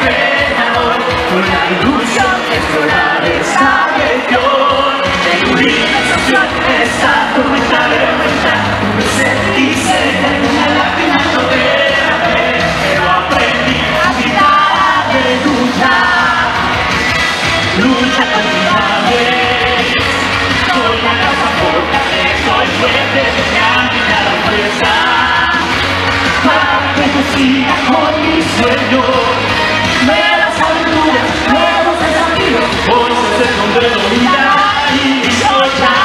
peleador, con la ilusión de explorar esta región. En una sensación esta tormenta de vuelta, tuve sed y se termina la pena ver, pero aprendí a gritar de luchar. Lucha contra vez, soy la causa fortaleza, soy fuerte, me han quitado fuerza. Para que yo siga con mi sueño, nuevas aventuras, nuevos desafíos, hoy se esconde la vida y soy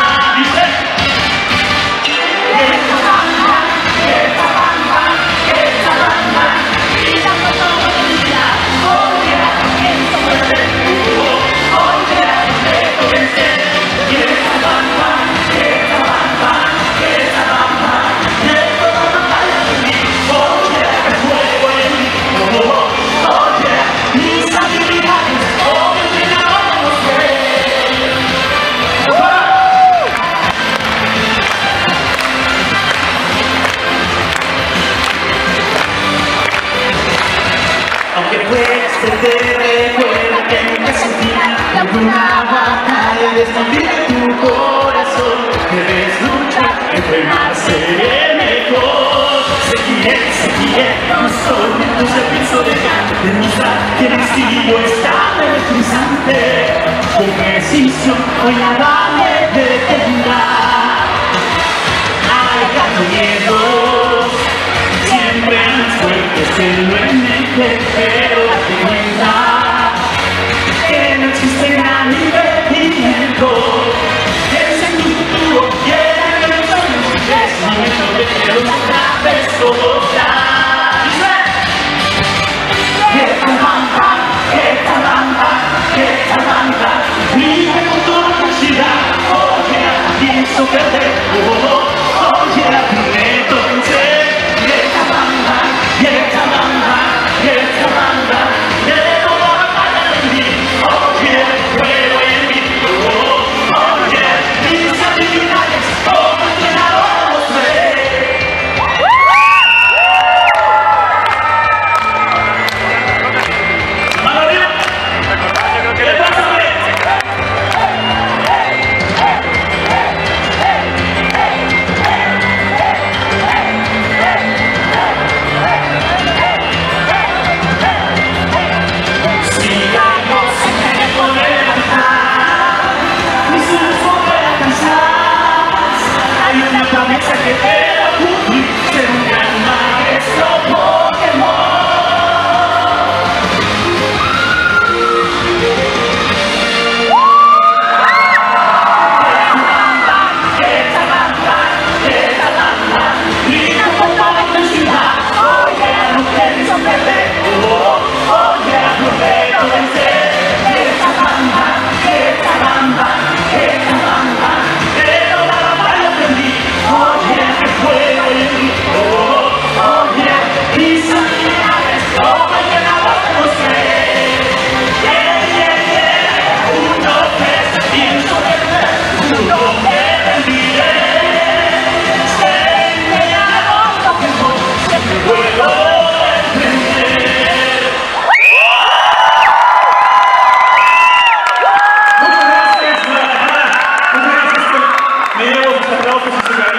te recuerdo que nunca sentí alguna batalla escondida en tu corazón. Debes luchar, entrenarse mejor. Seguiré, no soy tu servicio de demostrar que el estilo está electrizante. Con precisión, hoy nada me detendrá. Alejando miedos, siempre más fuertes en lo emergente, pero date cuenta que no existe gran impedimento. Es en tu futuro y en los sueños, es momento de que los atrapes todos ya. Vive con tu velocidad, oye, pienso perder, oye, prometo vencer. Me llevo sus aplausos y su cariño.